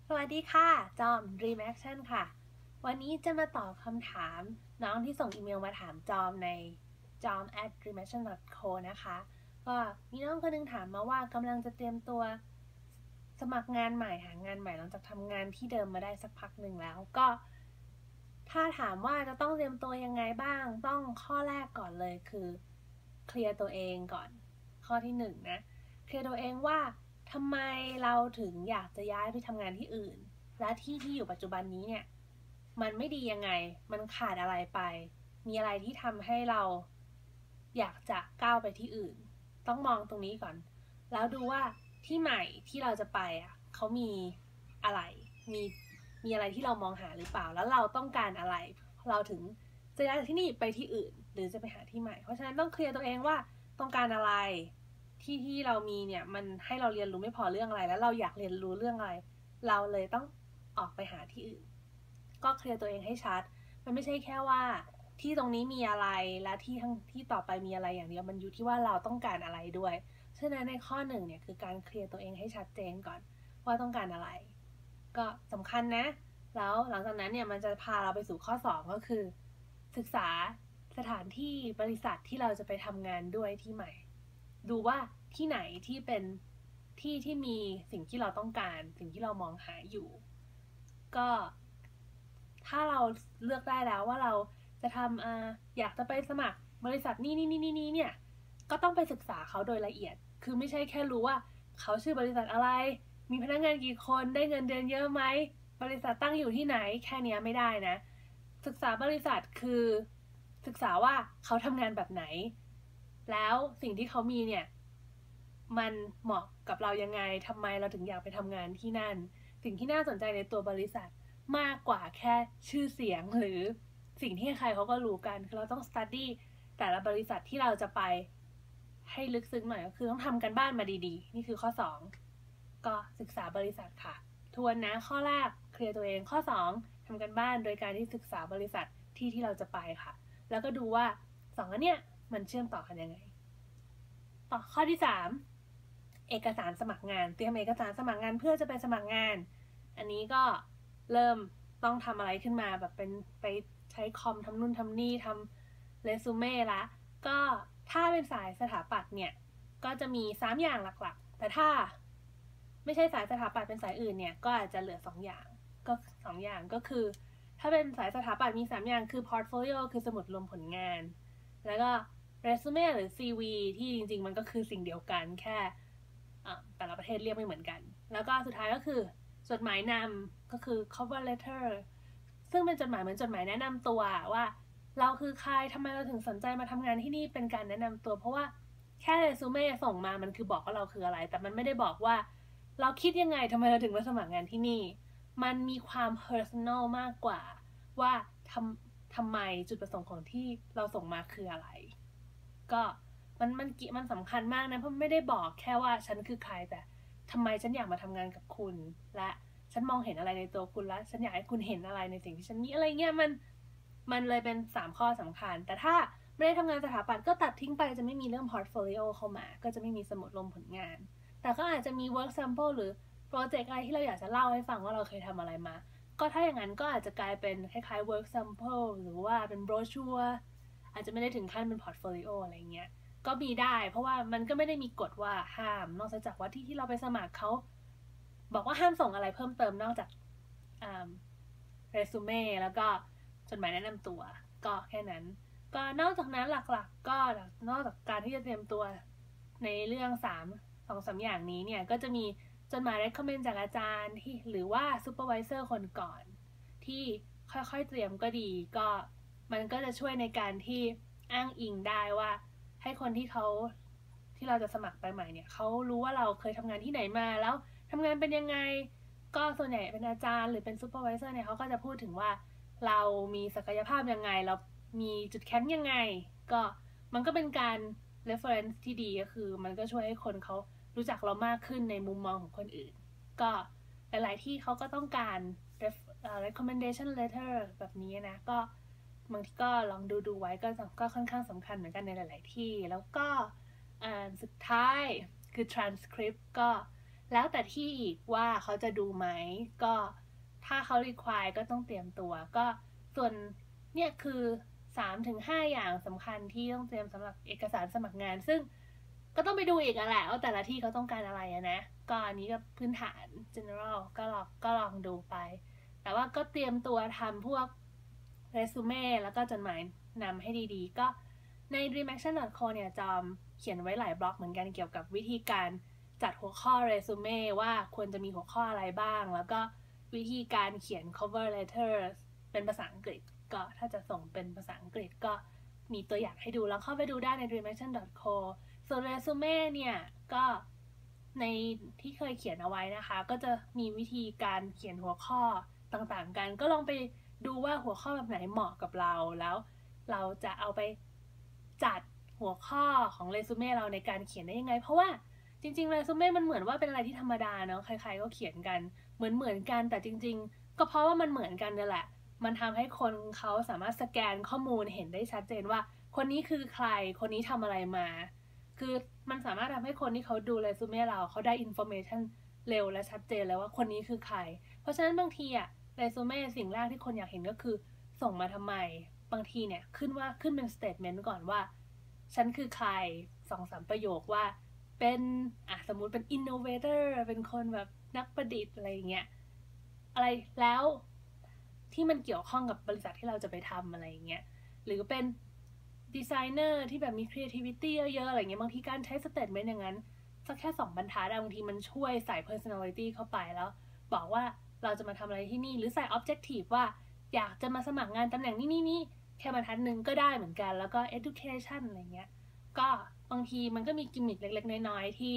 สวัสดีค่ะจอม Dream Action ค่ะวันนี้จะมาตอบคำถามน้องที่ส่งอีเมลมาถามจอมในjom@dreamaction.co นะคะก็มีน้องคนนึงถามมาว่ากำลังจะเตรียมตัวสมัครงานใหม่หางานใหม่หลังจากทำงานที่เดิมมาได้สักพักหนึ่งแล้วก็ถ้าถามว่าจะต้องเตรียมตัวยังไงบ้างต้องข้อแรกก่อนเลยคือเคลียร์ตัวเองก่อนข้อที่1นะเคลียร์ตัวเองว่าทำไมเราถึงอยากจะย้ายไปทำงานที่อื่นและที่อยู่ปัจจุบันนี้เนี่ยมันไม่ดียังไงมันขาดอะไรไปมีอะไรที่ทำให้เราอยากจะก้าวไปที่อื่นต้องมองตรงนี้ก่อนแล้วดูว่าที่ใหม่ที่เราจะไปเขามีอะไรมีมีอะไรที่เรามองหาหรือเปล่าแล้วเราต้องการอะไรเราถึงจะย้ายจากที่นี่ไปที่อื่นหรือจะไปหาที่ใหม่เพราะฉะนั้นต้องเคลียร์ตัวเองว่าต้องการอะไรที่เรามีเนี่ยมันให้เราเรียนรู้ไม่พอเรื่องอะไรแล้วเราอยากเรียนรู้เรื่องอะไรเราเลยต้องออกไปหาที่อื่นก็เคลียร์ตัวเองให้ชัดมันไม่ใช่แค่ว่าที่ตรงนี้มีอะไรและที่ต่อไปมีอะไรอย่างเดียวมันอยู่ที่ว่าเราต้องการอะไรด้วยฉะนั้นในข้อ1เนี่ยคือการเคลียร์ตัวเองให้ชัดเจนก่อนว่าต้องการอะไรก็สำคัญนะแล้วหลังจากนั้นเนี่ยมันจะพาเราไปสู่ข้อ2ก็คือศึกษาสถานที่บริษัทที่เราจะไปทำงานด้วยที่ใหม่ดูว่าที่ไหนที่เป็นที่มีสิ่งที่เราต้องการสิ่งที่เรามองหาอยู่ก็ถ้าเราเลือกได้แล้วว่าเราจะทำอยากจะไปสมัครบริษัทนี่เนี่ยก็ต้องไปศึกษาเขาโดยละเอียดคือไม่ใช่แค่รู้ว่าเขาชื่อบริษัทอะไรมีพนักงานกี่คนได้เงินเดือนเยอะไหมบริษัทตั้งอยู่ที่ไหนแค่นี้ไม่ได้นะศึกษาบริษัทคือศึกษาว่าเขาทำงานแบบไหนแล้วสิ่งที่เขามีเนี่ยมันเหมาะกับเรายังไงทำไมเราถึงอยากไปทำงานที่นั่นสิ่งที่น่าสนใจในตัวบริษัทมากกว่าแค่ชื่อเสียงหรือสิ่งที่ใครเขาก็รู้กันคือเราต้อง study แต่ละบริษัทที่เราจะไปให้ลึกซึ้งหน่อยก็คือต้องทำกันบ้านมาดีๆนี่คือข้อ2ก็ศึกษาบริษัทค่ะทวนนะข้อแรกเคลียร์ตัวเองข้อ2ทำกันบ้านโดยการที่ศึกษาบริษัทที่เราจะไปค่ะแล้วก็ดูว่า2อันเนี้ยมันเชื่อมต่อกันยังไงต่อข้อที่3เอกสารสมัครงานเตรียมเอกสารสมัครงานเพื่อจะไปสมัครงานอันนี้ก็เริ่มต้องทำอะไรขึ้นมาแบบเป็นไปใช้คอมทำนู่นทำนี่ทำเรซูเม่ละก็ถ้าเป็นสายสถาปัตย์เนี่ยก็จะมี3อย่างหลักๆแต่ถ้าไม่ใช่สายสถาปัตย์เป็นสายอื่นเนี่ยก็อาจจะเหลือ2อย่างก็2อย่างก็คือถ้าเป็นสายสถาปัตย์มี3อย่างคือ portfolio คือสมุดรวมผลงานแล้วก็เรซูเม่หรือ CV ที่จริงๆมันก็คือสิ่งเดียวกันแค่แต่ละประเทศเรียกไม่เหมือนกันแล้วก็สุดท้ายก็คือจดหมายนำก็คือ cover letter ซึ่งเป็นจดหมายเหมือนจดหมายแนะนำตัวว่าเราคือใครทำไมเราถึงสนใจมาทำงานที่นี่เป็นการแนะนำตัวเพราะว่าแค่เรซูเม่ส่งมามันคือบอกว่าเราคืออะไรแต่มันไม่ได้บอกว่าเราคิดยังไงทำไมเราถึงมาสมัครงานที่นี่มันมีความ personal มากกว่าว่าทำไมจุดประสงค์ของที่เราส่งมาคืออะไรก็มันสำคัญมากนะเพราะไม่ได้บอกแค่ว่าฉันคือใครแต่ทำไมฉันอยากมาทำงานกับคุณและฉันมองเห็นอะไรในตัวคุณและฉันอยากให้คุณเห็นอะไรในสิ่งที่ฉันมีอะไรเงี้ยมันเลยเป็น3ข้อสำคัญแต่ถ้าไม่ได้ทำงานสถาปัตย์ก็ตัดทิ้งไปจะไม่มีเรื่อง portfolio เข้ามาก็จะไม่มีสมุดรวมผลงานแต่ก็อาจจะมี work sample หรือโปรเจกต์อะไรที่เราอยากจะเล่าให้ฟังว่าเราเคยทำอะไรมาก็ถ้าอย่างนั้นก็อาจจะกลายเป็นคล้ายๆ work sample หรือว่าเป็น brochure อาจจะไม่ได้ถึงขั้นเป็น portfolio อะไรเงี้ยก็มีได้เพราะว่ามันก็ไม่ได้มีกฎว่าห้ามนอกจากว่าที่เราไปสมัครเขาบอกว่าห้ามส่งอะไรเพิ่มเติมนอกจากเรซูเม่แล้วก็จดหมายแนะนำตัวก็แค่นั้นก็นอกจากนั้นหลักๆก็นอกจากการที่จะเตรียมตัวในเรื่อง2-3อย่างนี้เนี่ยก็จะมีจดหมาย recommend จากอาจารย์ที่หรือว่า supervisor คนก่อนที่ค่อยๆเตรียมก็ดีก็มันก็จะช่วยในการที่อ้างอิงได้ว่าให้คนที่เราจะสมัครไปใหม่เนี่ยเขารู้ว่าเราเคยทำงานที่ไหนมาแล้วทำงานเป็นยังไงก็ส่วนใหญ่เป็นอาจารย์หรือเป็นซูเปอร์วิเซอร์เนี่ยเขาก็จะพูดถึงว่าเรามีศักยภาพยังไงเรามีจุดแข็งยังไงก็มันก็เป็นการ reference ที่ดีก็คือมันก็ช่วยให้คนเขารู้จักเรามากขึ้นในมุมมองของคนอื่นก็หลายๆที่เขาก็ต้องการ recommendation letter แบบนี้นะก็บางทีก็ลองดูไว้ก็ค่อนข้างสำคัญเหมือนกันในหลายๆที่แล้วก็สุดท้ายคือ transcript ก็แล้วแต่ที่อีกว่าเขาจะดูไหมก็ถ้าเขา require ก็ต้องเตรียมตัวก็ส่วนเนี่ยคือ 3-5 อย่างสำคัญที่ต้องเตรียมสำหรับเอกสารสมัครงานซึ่งก็ต้องไปดูอีกแหละว่าแต่ละที่เขาต้องการอะไรนะก็อันนี้ก็พื้นฐาน general ก็ลองดูไปแต่ว่าก็เตรียมตัวทำพวกเรซูเม่แล้วก็จดหมายนำให้ดีๆก็ใน dreamaction.co เนี่ยจอมเขียนไว้หลายบล็อกเหมือนกันเกี่ยวกับวิธีการจัดหัวข้อเรซูเม่ว่าควรจะมีหัวข้ออะไรบ้างแล้วก็วิธีการเขียน cover letter เป็นภาษาอังกฤษก็ถ้าจะส่งเป็นภาษาอังกฤษก็มีตัวอย่างให้ดูแล้วเข้าไปดูได้ใน dreamaction.co ส่วนเรซูเม่เนี่ยก็ในที่เคยเขียนเอาไว้นะคะก็จะมีวิธีการเขียนหัวข้อต่างๆกันก็ลองไปดูว่าหัวข้อแบบไหนเหมาะกับเราแล้วเราจะเอาไปจัดหัวข้อของเรซูเม่เราในการเขียนได้ยังไงเพราะว่าจริงๆเรซูเม่มันเหมือนว่าเป็นอะไรที่ธรรมดาเนาะใครๆก็เขียนกันเหมือนกันแต่จริงๆก็เพราะว่ามันเหมือนกันนั่นแหละมันทำให้คนเขาสามารถสแกนข้อมูลเห็นได้ชัดเจนว่าคนนี้คือใครคนนี้ทำอะไรมาคือมันสามารถทำให้คนที่เขาดูเรซูเม่เราเขาได้อินโฟเมชันเร็วและชัดเจนเลยว่าคนนี้คือใครเพราะฉะนั้นบางทีอะเรซูเม่สิ่งแรกที่คนอยากเห็นก็คือส่งมาทำไมบางทีเนี่ยขึ้นเป็นสเตทเมนต์ก่อนว่าฉันคือใคร2-3 ประโยคว่าเป็นสมมุติเป็น innovator เป็นคนแบบนักประดิษฐ์อะไรอย่างเงี้ยอะไรแล้วที่มันเกี่ยวข้องกับบริษัทที่เราจะไปทำอะไรอย่างเงี้ยหรือเป็นดีไซเนอร์ที่แบบมี creativity เยอะๆอะไรเงี้ยบางทีการใช้สเตทเมนต์อย่างนั้นสักแค่2 บรรทัดบางทีมันช่วยใส่ personality เข้าไปแล้วบอกว่าเราจะมาทำอะไรที่นี่หรือใส่ objective ว่าอยากจะมาสมัครงานตำแหน่งนี่แค่บรรทัดนึงก็ได้เหมือนกันแล้วก็ education อะไรเงี้ยก็บางทีมันก็มีกิมมิคเล็กๆน้อยๆที่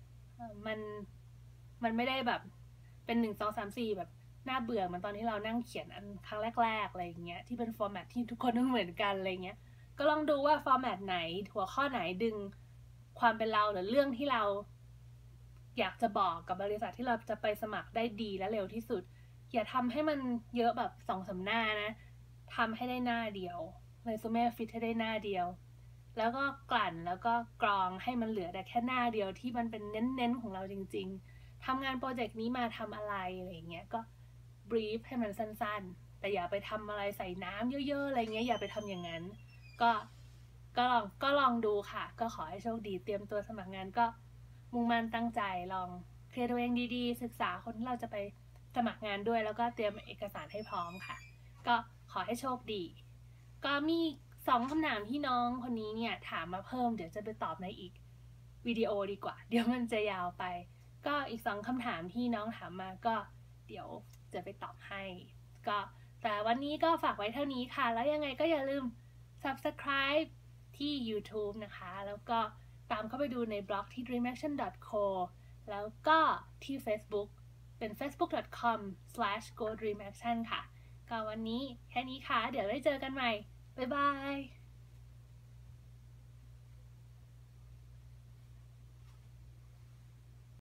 มันไม่ได้แบบเป็น1 2 3 4แบบน่าเบื่อเหมือนตอนที่เรานั่งเขียนอันครั้งแรกๆอะไรอย่างเงี้ยที่เป็นฟอร์แมตที่ทุกคนต้องเหมือนกันอะไรเงี้ยก็ลองดูว่าฟอร์แมตไหนหัวข้อไหนดึงความเป็นเราหรือเรื่องที่เราอยากจะบอกกับบริษัทที่เราจะไปสมัครได้ดีและเร็วที่สุดอย่าทำให้มันเยอะแบบ2-3 หน้านะทำให้ได้หน้าเดียวเรซูเม่ฟิตให้ได้หน้าเดียวแล้วก็กลั่นแล้วก็กรองให้มันเหลือแต่แค่หน้าเดียวที่มันเป็นเน้นๆของเราจริงๆทำงานโปรเจกต์นี้มาทำอะไรอะไรเงี้ยก็บรีฟให้มันสั้นๆแต่อย่าไปทำอะไรใส่น้ำเยอะๆอะไรเงี้ยอย่าไปทำอย่างนั้นก็ลองดูค่ะก็ขอให้โชคดีเตรียมตัวสมัครงานก็มุ่งมั่นตั้งใจลองเคลียร์ตัวเองดีๆศึกษาคนที่เราจะไปสมัครงานด้วยแล้วก็เตรียมเอกสารให้พร้อมค่ะก็ขอให้โชคดีก็มี2 คำถามที่น้องคนนี้เนี่ยถามมาเพิ่มเดี๋ยวจะไปตอบในอีกวิดีโอดีกว่าเดี๋ยวมันจะยาวไปก็อีก2 คำถามที่น้องถามมาก็เดี๋ยวจะไปตอบให้ก็แต่วันนี้ก็ฝากไว้เท่านี้ค่ะแล้วยังไงก็อย่าลืม subscribe ที่ YouTube นะคะแล้วก็ตามเข้าไปดูในบล็อกที่ dreamaction.co แล้วก็ที่ Facebook เป็น facebook.com/godreamaction ค่ะก็วันนี้แค่นี้ค่ะเดี๋ยวไว้เจอกันใหม่บ๊ายบาย